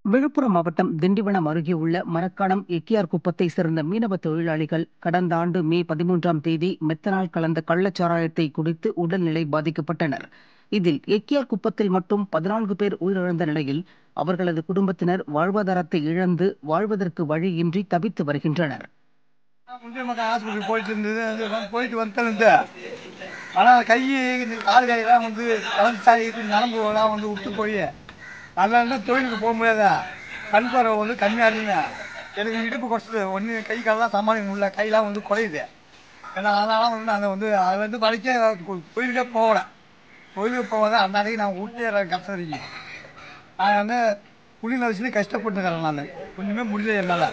விழுப்புரம் மாவட்டம் திண்டிவனம் அருகே உள்ள மரக்காணம் எக்கியார் குப்பத்தை சேர்ந்த மீனவ தொழிலாளிகள் கடந்த ஆண்டு மே 13ஆம் தேதி மெத்தனால் கலந்த கள்ளச்சாராயத்தை குடித்து உடல்நிலை பாதிக்கப்பட்டனர். இதில் எக்கியார் குப்பத்தில் மட்டும் 14 பேர் உயிரிழந்த நிலையில் அவர்களது குடும்பத்தினர் வாழ்வாதாரத்தை இழந்து வாழ்வதற்கு வழியின்றி தவித்து வருகின்றனர். ஹாஸ்பிட்டல் போயிட்டு இருந்தது, போயிட்டு வந்துட்டு ஆனால் கை கால் கையெல்லாம் நரம்புலாம் விட்டு போய் அதனால தொழிலுக்கு போக முடியாதா. கண் பார்வை கம்மியாக இருந்தது. எனக்கு இடுப்பு குறைச்சது ஒன்று, கை காலெலாம் சமாளிக்க முடியல, கையெல்லாம் குறையுது. ஏன்னா அதனால நான் அதை படிக்க தொழிலுக்கே போகலை. தொழிலுக்கு போகாத அந்த அன்றைக்கி நான் வீட்டிலே கஷ்டம். நான் புள்ளி நரிசனு கஷ்டப்பட்டுக்கிறேன். நான் ஒன்றுமே முடியல என்னால்.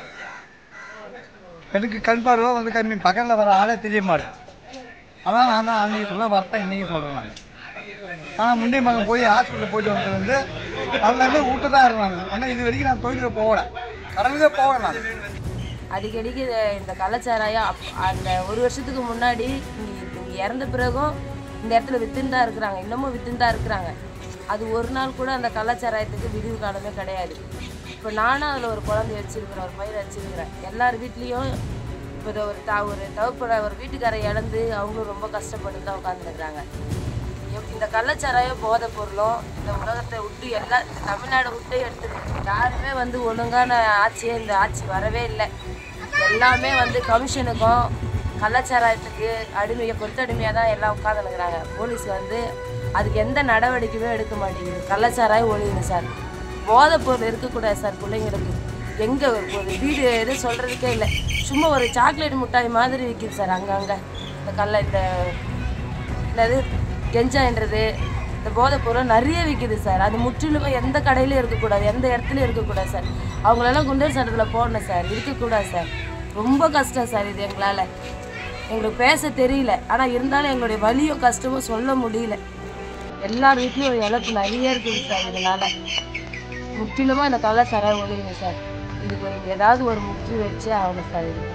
எனக்கு கண் பார்வை கம்மி, பக்கத்தில் வர ஆளே தெரிய மாட்டேன். அதான் நான் தான் அன்றைக்கி சொல்ல வரேன், இன்றைக்கி சொல்கிறேன். நான் ஆனால் முந்தைய மகன் போய் ஹாஸ்பிட்டலில் போயிட்டு வந்தது அதுலேருந்து வீட்டு தான் இருந்தாங்க. ஆனால் இது வரைக்கும் நான் தொழிலுக்கு போகலை, கடலுக்கே போகலை. நான் அடிக்கடிக்கு இந்த கள்ளச்சாராயம் அந்த ஒரு வருஷத்துக்கு முன்னாடி இங்கே இறந்த பிறகும் இந்த இடத்துல வித்துன்னு தான் இருக்கிறாங்க, இன்னமும் வித்துன்னு தான் இருக்கிறாங்க. அது ஒரு நாள் கூட அந்த கள்ளச்சாராயத்துக்கு விடிவு காலமே கிடையாது. இப்போ நானும் அதில் ஒரு குழந்தை வச்சுருக்கிறேன், ஒரு பையன் வச்சுருக்கிறேன். எல்லார் வீட்லேயும் இப்போ ஒரு தவப்பட ஒரு வீட்டுக்காரை இழந்து அவங்களும் ரொம்ப கஷ்டப்பட்டு தான் உட்காந்துருக்குறாங்க. இந்த கள்ளச்சாராயம் போதை பொருளும் இந்த உலகத்தை விட்டு எல்லாம் தமிழ்நாடு விட்டே எடுத்துருக்கு. யாருமே ஒழுங்கான ஆட்சியே இந்த ஆட்சி வரவே இல்லை. எல்லாமே கமிஷனுக்கும் கள்ளச்சாராயத்துக்கு கொத்தடிமையாக தான் எல்லாம் உட்காந்துருக்குறாங்க. போலீஸ் அதுக்கு எந்த நடவடிக்கையுமே எடுக்க மாட்டேங்குது. கள்ளச்சாராயம் ஒழியுங்க சார், போதை பொருள் இருக்கக்கூடாது சார். பிள்ளைங்களுக்கு எங்கே ஒரு வீடு எதுவும் சொல்கிறதுக்கே இல்லை. சும்மா ஒரு சாக்லேட் மிட்டாய் மாதிரி விற்கிது சார் அங்கங்கே. இந்த என்னது கெஞ்சான்றது, இந்த போதை பொருள் நிறைய விற்கிது சார். அது முற்றிலுமே எந்த கடையிலையும் இருக்கக்கூடாது, எந்த இடத்துலையும் இருக்கக்கூடாது சார். அவங்களெல்லாம் குண்டர் சட்டத்தில் போடணும் சார், இருக்கக்கூடாது சார். ரொம்ப கஷ்டம் சார் இது. எங்களுக்கு பேச தெரியல, ஆனால் இருந்தாலும் எங்களுடைய வலியும் கஷ்டமும் சொல்ல முடியல. எல்லார் வீட்லேயும் ஒரு இழப்பு நிறைய இருக்குது சார். இதனால் முற்றிலுமாக இந்த கள்ளச்சாராயம் ஒழியுங்க சார். இதுக்கு ஏதாவது ஒரு முற்று வச்சே ஆகணும் சார். இது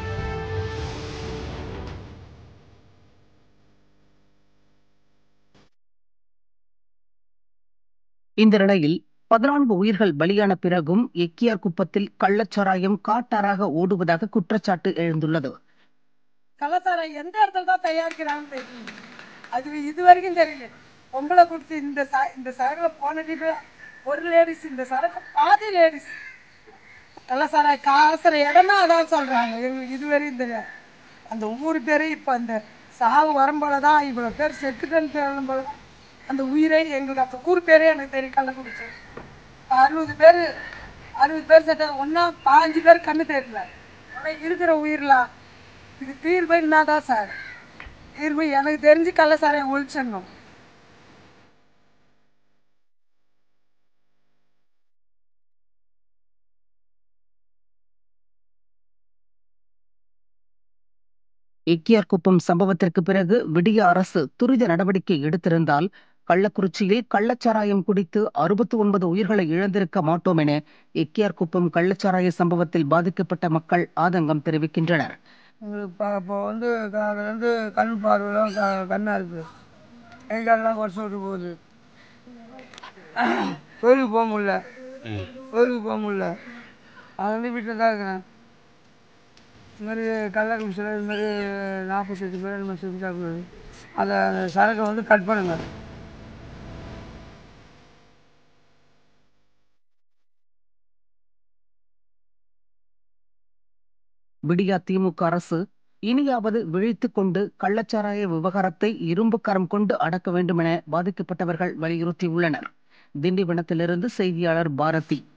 இந்த நிலையில் 14 உயிர்கள் பலியான பிறகும் எக்கியார் குப்பத்தில் கள்ளச்சாராயம் காட்டாறாக ஓடுவதாக குற்றச்சாட்டு எழுந்துள்ளது. கள்ளச்சாராயம் எந்த இடத்துல தான் தயாரிக்கிறாங்கன்னு தெரியும், அது இது வரைக்கும் தெரியல. பொம்பளை கொடுத்து இந்த சரக்கு போனதுக்கு ஒரு லேடிஸ், இந்த சரக்கு பாதி லேடிஸ். கள்ளச்சாராயம் காசுற இடம்னா அதான் சொல்றாங்க. எங்களுக்கு இதுவரையும் தெரியாது. அந்த ஊர் பேரு இப்போ அந்த சாவு வரும்போல தான் இவ்வளோ பேர் செத்துட்டேன்னு சொல்லும்போது அந்த உயிரை எங்களுக்கு அந்த ஊர் பேரே எனக்கு தெரியும். கள்ளக்குறிச்சி 60 பேர் செத்த ஒன்றா 15 பேர் கண்ணு தெரியல. ஆனால் இருக்கிற உயிரெலாம் இது தீர்வு என்னதான் சார்? தீர்வு எனக்கு தெரிஞ்சு கள்ளச்சாராயம் ஒழிச்சிடணும். எக்கியார் குப்பம் சம்பவத்திற்கு பிறகு விடிய அரசு துரித நடவடிக்கை எடுத்திருந்தால் கள்ளக்குறிச்சியில் கள்ளச்சாராயம் குடித்து 69 உயிர்களை இழந்திருக்க மாட்டோம் என எக்கியார் குப்பம் கள்ளச்சாராய சம்பவத்தில் பாதிக்கப்பட்ட மக்கள் ஆதங்கம் தெரிவிக்கின்றனர். இப்போ கண் பார்வையெல்லாம் கண்ணா இருக்குது, எங்கெல்லாம் வருஷம் விட்டு போகுது. கோயிலுக்கு போக முடியல. அது வீட்டில் தான் இருக்கிறேன். இது மாதிரி கள்ளக்குறிச்சியில் இது மாதிரி 48 பேர் நம்ம செஞ்சாக்கூடாது. அந்த சரக்கை கட் பண்ணுங்க. விடியா திமுக அரசு இனியாவது விழித்துக் கொண்டு கள்ளச்சாராய விவகாரத்தை இரும்பு கரம் கொண்டு அடக்க வேண்டும் என பாதிக்கப்பட்டவர்கள் வலியுறுத்தியுள்ளனர். திண்டிவனத்திலிருந்து செய்தியாளர் பாரதி.